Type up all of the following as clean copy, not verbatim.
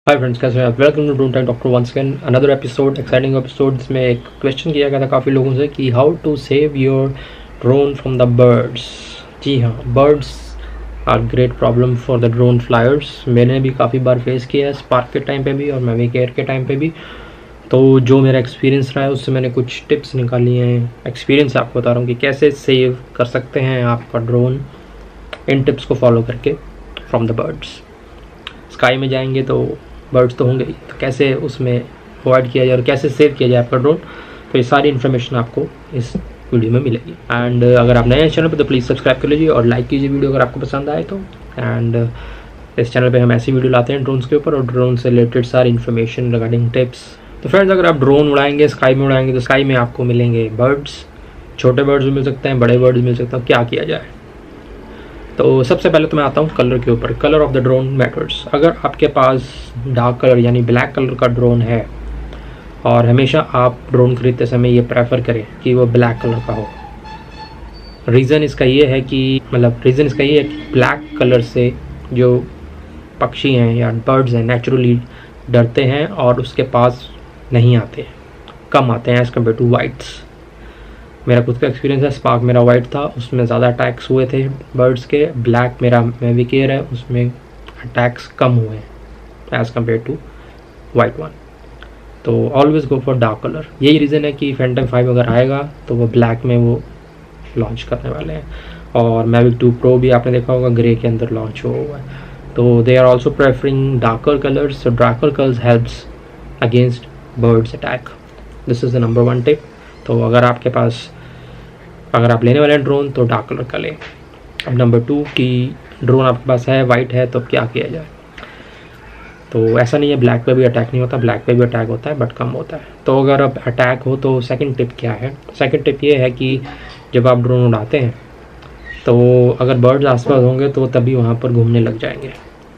Hi friends, कैसे हैं आप? Welcome to drone time doctor once again another episode, exciting episode. जिसमें एक क्वेश्चन किया गया था काफ़ी लोगों से कि how to save your drone from the birds. जी हाँ, birds are great problem for the drone flyers. मैंने भी काफ़ी बार फेस किया है, स्पार्क के टाइम पे भी और मैविक एयर के टाइम पे भी। तो जो मेरा एक्सपीरियंस रहा है उससे मैंने कुछ टिप्स निकाली हैं। एक्सपीरियंस आपको बता रहा हूँ कि कैसे सेव कर सकते हैं आपका ड्रोन इन टिप्स को फॉलो करके फ्रॉम द बर्ड्स। स्काई में जाएंगे तो बर्ड्स तो होंगे ही, तो कैसे उसमें अवॉइड किया जाए और कैसे सेव किया जाए आपका ड्रोन, तो ये सारी इन्फॉर्मेशन आपको इस वीडियो में मिलेगी। एंड अगर आप नए हैं चैनल पर तो प्लीज़ सब्सक्राइब कर लीजिए और लाइक कीजिए वीडियो अगर आपको पसंद आए तो। एंड इस चैनल पे हम ऐसी वीडियो लाते हैं ड्रोन्स के ऊपर और ड्रोन से रिलेटेड सारी इन्फॉर्मेशन रिगार्डिंग टिप्स। तो फ्रेंड्स, अगर आप ड्रोन उड़ाएंगे, स्काई में उड़ाएंगे, तो स्काई में आपको मिलेंगे बर्ड्स। छोटे बर्ड्स भी मिल सकते हैं, बड़े बर्ड्स मिल सकते हैं। क्या किया जाए? तो सबसे पहले तो मैं आता हूँ कलर के ऊपर। Colour of the drone matters. अगर आपके पास डार्क कलर यानी ब्लैक कलर का ड्रोन है, और हमेशा आप ड्रोन खरीदते समय ये प्रेफर करें कि वो ब्लैक कलर का हो। रीज़न इसका ये है कि ब्लैक कलर से जो पक्षी हैं या बर्ड्स हैं नेचुरली डरते हैं और उसके पास नहीं आते, कम आते हैं एज़ कम्पेयर टू वाइट्स। मेरा खुद का एक्सपीरियंस है, स्पार्क मेरा वाइट था, उसमें ज़्यादा अटैक्स हुए थे बर्ड्स के। ब्लैक मेरा मैविक एयर है, उसमें अटैक्स कम हुए हैं as compare to white one. तो always go for dark colour. यही रीज़न है कि फैंटम 5 अगर आएगा तो वो ब्लैक में वो लॉन्च करने वाले हैं। और मैविक 2 प्रो भी आपने देखा होगा ग्रे के अंदर लॉन्च हुआ है। तो they are also preferring darker colours. So darker colours helps against birds attack. This is the number 1 tip. तो अगर आप लेने वाले हैं ड्रोन तो डार्क कलर का लें। अब नंबर 2 कि ड्रोन आपके पास है, वाइट है, तो अब क्या किया जाए? तो ऐसा नहीं है ब्लैक पे भी अटैक नहीं होता, ब्लैक पे भी अटैक होता है बट कम होता है। तो अगर अब अटैक हो तो सेकंड टिप क्या है? सेकंड टिप ये है कि जब आप ड्रोन उड़ाते हैं तो अगर बर्ड्स आसपास होंगे तो तभी वहाँ पर घूमने लग जाएंगे।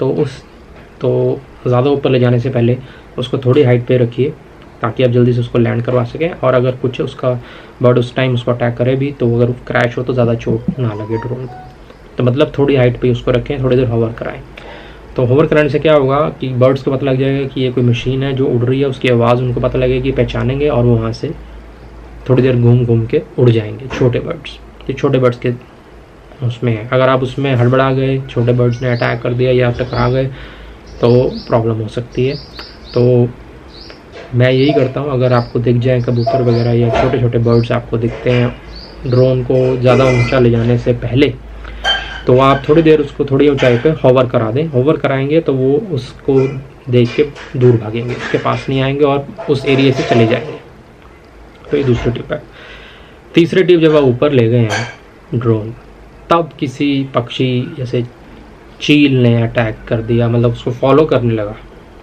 तो ज़्यादा ऊपर ले जाने से पहले उसको थोड़ी हाइट पे रखिए ताकि आप जल्दी से उसको लैंड करवा सकें। और अगर कुछ उसका बर्ड उस टाइम उसको अटैक करे भी तो अगर क्रैश हो तो ज़्यादा चोट ना लगे ड्रोन को। तो मतलब थोड़ी हाइट पे उसको रखें, थोड़ी देर होवर कराएं। तो होवर कराने से क्या होगा कि बर्ड्स को पता लग जाएगा कि ये कोई मशीन है जो उड़ रही है, उसकी आवाज़ उनको पता लगेगी, पहचानेंगे और वो वहाँ से थोड़ी देर घूम घूम के उड़ जाएंगे। छोटे बर्ड्स, ये छोटे बर्ड्स के उसमें है। अगर आप उसमें हड़बड़ा गए, छोटे बर्ड्स ने अटैक कर दिया या टकरा गए तो प्रॉब्लम हो सकती है। तो मैं यही करता हूँ, अगर आपको दिख जाए कबूतर वगैरह या छोटे छोटे बर्ड्स आपको दिखते हैं ड्रोन को ज़्यादा ऊंचा ले जाने से पहले, तो आप थोड़ी देर उसको थोड़ी ऊंचाई पे होवर करा दें। होवर कराएंगे तो वो उसको देख के दूर भागेंगे, उसके पास नहीं आएंगे और उस एरिया से चले जाएंगे। तो ये दूसरी टिप है। तीसरी टिप, जब आप ऊपर ले गए हैं ड्रोन, तब किसी पक्षी जैसे चील ने अटैक कर दिया, मतलब उसको फॉलो करने लगा,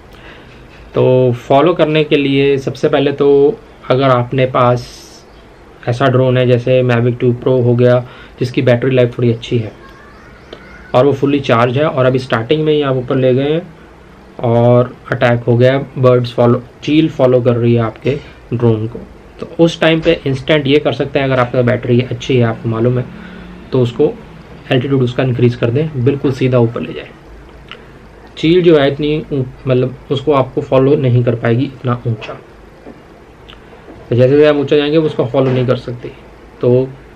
तो फॉलो करने के लिए सबसे पहले तो अगर आपने पास ऐसा ड्रोन है जैसे मैविक 2 प्रो हो गया जिसकी बैटरी लाइफ थोड़ी अच्छी है और वो फुल्ली चार्ज है और अभी स्टार्टिंग में ही आप ऊपर ले गए हैं और अटैक हो गया, चील फॉलो कर रही है आपके ड्रोन को, तो उस टाइम पे इंस्टेंट ये कर सकते हैं, अगर आपका बैटरी अच्छी है, आपको मालूम है, तो उसको एल्टीट्यूड उसका इंक्रीज़ कर दें, बिल्कुल सीधा ऊपर ले जाए। चील जो है इतनी मतलब उसको आपको फॉलो नहीं कर पाएगी इतना ऊंचा, तो जैसे आप ऊंचा जाएंगे वो उसको फॉलो नहीं कर सकती। तो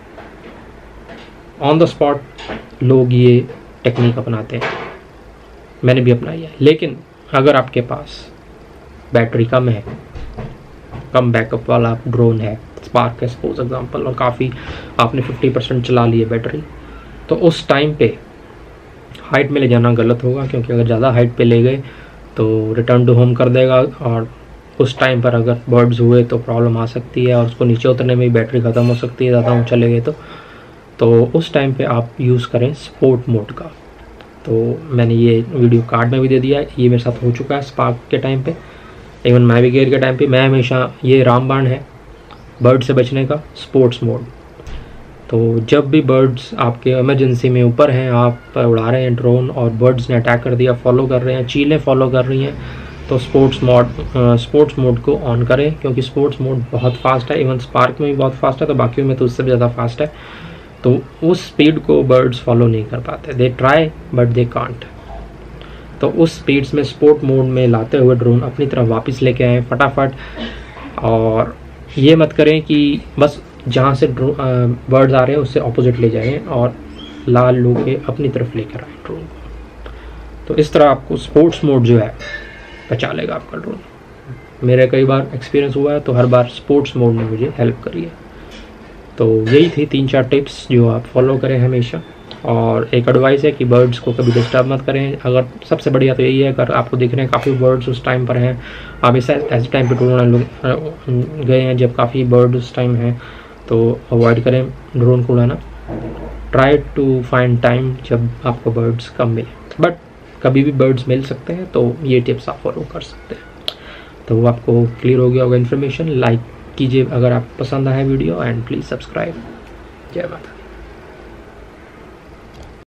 ऑन द स्पॉट लोग ये टेक्निक अपनाते हैं, मैंने भी अपनाई है। लेकिन अगर आपके पास बैटरी कम है, कम बैकअप वाला ड्रोन है, स्पार्क है सपोज एग्जांपल, और काफ़ी आपने 50% चला ली है बैटरी, तो उस टाइम पे हाइट में ले जाना गलत होगा, क्योंकि अगर ज़्यादा हाइट पे ले गए तो रिटर्न टू होम कर देगा और उस टाइम पर अगर बर्ड्स हुए तो प्रॉब्लम आ सकती है और उसको नीचे उतरने में बैटरी ख़त्म हो सकती है ज़्यादा ऊंचा ले गए तो उस टाइम पे आप यूज़ करें स्पोर्ट मोड का। तो मैंने ये वीडियो कार्ड में भी दे दिया है, ये मेरे साथ हो चुका है स्पार्क के टाइम पे, इवन मैविक एयर के टाइम पे। मैं हमेशा, ये रामबाण है बर्ड से बचने का, स्पोर्ट्स मोड। तो जब भी बर्ड्स आपके इमरजेंसी में ऊपर हैं, आप उड़ा रहे हैं ड्रोन और बर्ड्स ने अटैक कर दिया, फॉलो कर रहे हैं, चीलें फॉलो कर रही हैं, तो स्पोर्ट्स मोड को ऑन करें, क्योंकि स्पोर्ट्स मोड बहुत फास्ट है। इवन स्पार्क में भी बहुत फास्ट है, तो बाकियों में तो उससे भी ज़्यादा फास्ट है। तो उस स्पीड को बर्ड्स फॉलो नहीं कर पाते, they try but they can't. तो उस स्पीड्स में स्पोर्ट मोड में लाते हुए ड्रोन अपनी तरफ वापस लेके आएँ फटाफट। और ये मत करें कि बस जहाँ से बर्ड्स आ रहे हैं उससे ऑपोजिट ले जाएं और लाल लो के अपनी तरफ लेकर आए ड्रोन को। तो इस तरह आपको स्पोर्ट्स मोड जो है बचा लेगा आपका ड्रोन। मेरे कई बार एक्सपीरियंस हुआ है, तो हर बार स्पोर्ट्स मोड ने मुझे हेल्प करी है। तो यही थी 3-4 टिप्स जो आप फॉलो करें हमेशा। और एक एडवाइस है कि बर्ड्स को कभी डिस्टर्ब मत करें। अगर सबसे बढ़िया तो यही है, अगर आपको दिख रहे हैं काफ़ी बर्ड्स उस टाइम पर हैं, आप ऐसे टाइम पर ड्रोन गए हैं जब काफ़ी बर्ड उस टाइम हैं, तो अवॉइड करें ड्रोन को उड़ाना। ट्राई टू फाइंड टाइम जब आपको बर्ड्स कम मिले, बट कभी भी बर्ड्स मिल सकते हैं, तो ये टिप्स आप फॉलो कर सकते हैं। तो आपको क्लियर हो गया होगा इन्फॉर्मेशन। लाइक कीजिए अगर आप पसंद आया वीडियो, एंड प्लीज़ सब्सक्राइब। जय माता।